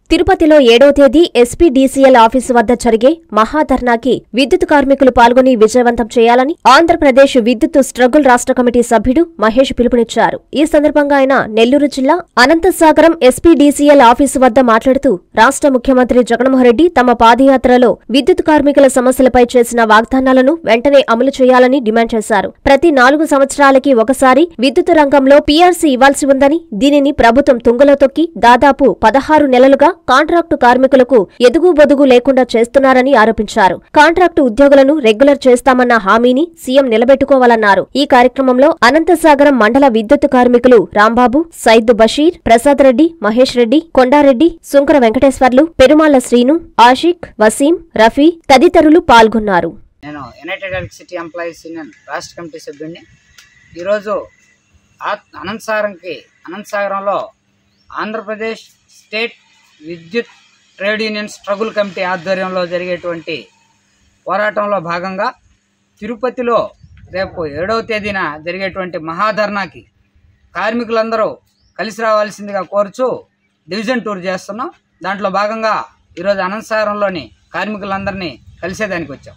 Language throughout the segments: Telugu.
తిరుపతిలో 7వ తేదీ ఎస్పీడీసీఎల్ ఆఫీసు వద్ద జరిగే మహాధర్నాకి విద్యుత్ కార్మికులు పాల్గొని విజయవంతం చేయాలని ఆంధ్రప్రదేశ్ విద్యుత్ స్ట్రగుల్ రాష్ట్ర కమిటీ సభ్యుడు మహేష్ పిలుపునిచ్చారు. ఈ సందర్భంగా ఆయన నెల్లూరు జిల్లా అనంతసాగరం ఎస్పీడీసీఎల్ ఆఫీసు వద్ద మాట్లాడుతూ రాష్ట్ర ముఖ్యమంత్రి జగన్మోహన్రెడ్డి తమ పాదయాత్రలో విద్యుత్ కార్మికుల సమస్యలపై చేసిన వాగ్దానాలను వెంటనే అమలు చేయాలని డిమాండ్ చేశారు. ప్రతి 4 సంవత్సరాలకి ఒకసారి విద్యుత్ రంగంలో పీఆర్సీ ఇవ్వాల్సి ఉందని, దీనిని ప్రభుత్వం తుంగలో తొక్కి దాదాపు 16 నెలలుగా కాంట్రాక్టు కార్మికులకు ఎదుగుబొదుగు లేకుండా చేస్తున్నారని ఆరోపించారు. కాంట్రాక్టు ఉద్యోగులను రెగ్యులర్ చేస్తామన్న హామీని సీఎం నిలబెట్టుకోవాలన్నారు. ఈ కార్యక్రమంలో అనంతసాగరం మండల విద్యుత్ కార్మికులు రాంబాబు, సైద్ బషీర్, ప్రసాద్ రెడ్డి, మహేష్ రెడ్డి, కొండారెడ్డి, సుంకర వెంకటేశ్వర్లు, పెరుమాళ్ల శ్రీను, ఆషిక్, వసీం, రఫీ తదితరులు పాల్గొన్నారు. నేను యునైటెడ్ ఎలక్ట్రిసిటీ ఎంప్లాయీస్ యూనియన్ రాష్ట్ర కమిటీ సభ్యుడిని. ఈరోజు అనంతసాగరంలో ఆంధ్రప్రదేశ్ స్టేట్ విద్యుత్ ట్రేడ్ యూనియన్ స్ట్రగుల్ కమిటీ ఆధ్వర్యంలో జరిగేటువంటి పోరాటంలో భాగంగా తిరుపతిలో రేపు 7వ తేదీన జరిగేటువంటి మహాధర్నాకి కార్మికులందరూ కలిసి రావాల్సిందిగా కోరుచూ డివిజన్ టూర్ చేస్తున్నాం. దాంట్లో భాగంగా ఈరోజు అనంతసాగరంలోని కార్మికులందరినీ కలిసేదానికి వచ్చాం.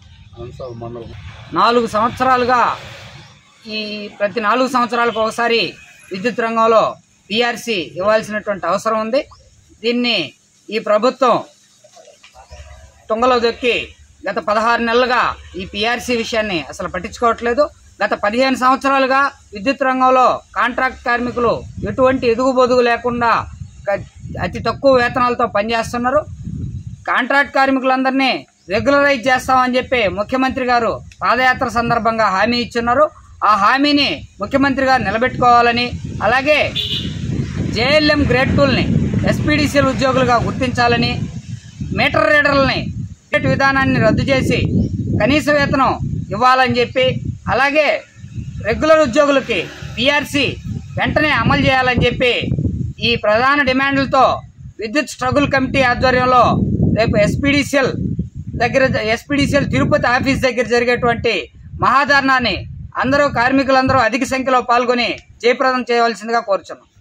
4 సంవత్సరాలుగా ప్రతి 4 సంవత్సరాలకు ఒకసారి విద్యుత్ రంగంలో పీఆర్సీ ఇవ్వాల్సినటువంటి అవసరం ఉంది. దీన్ని ఈ ప్రభుత్వం తుంగలో దొక్కి గత 16 నెలలుగా ఈ పీఆర్సీ విషయాన్ని అసలు పట్టించుకోవట్లేదు. గత 15 సంవత్సరాలుగా విద్యుత్ రంగంలో కాంట్రాక్ట్ కార్మికులు ఎటువంటి ఎదుగుబొదుగు లేకుండా అతి తక్కువ వేతనాలతో పనిచేస్తున్నారు. కాంట్రాక్ట్ కార్మికులందరినీ రెగ్యులరైజ్ చేస్తామని చెప్పి ముఖ్యమంత్రి గారు పాదయాత్ర సందర్భంగా హామీ ఇచ్చున్నారు. ఆ హామీని ముఖ్యమంత్రి గారు నిలబెట్టుకోవాలని, అలాగే జేఎల్ఎం గ్రేడ్ 2ల్ని ఎస్పీడీసీఎల్ ఉద్యోగులుగా గుర్తించాలని, మీటర్ రీడర్లని విధానాన్ని రద్దు చేసి కనీస వేతనం ఇవ్వాలని చెప్పి, అలాగే రెగ్యులర్ ఉద్యోగులకి పీఆర్సీ వెంటనే అమలు చేయాలని చెప్పి ఈ ప్రధాన డిమాండ్లతో విద్యుత్ స్ట్రగుల్ కమిటీ ఆధ్వర్యంలో రేపు ఎస్పీడీసీఎల్ తిరుపతి ఆఫీస్ దగ్గర జరిగేటువంటి మహాధర్నాన్ని కార్మికులందరూ అధిక సంఖ్యలో పాల్గొని జయప్రదం చేయవలసిందిగా కోరుచున్నాం.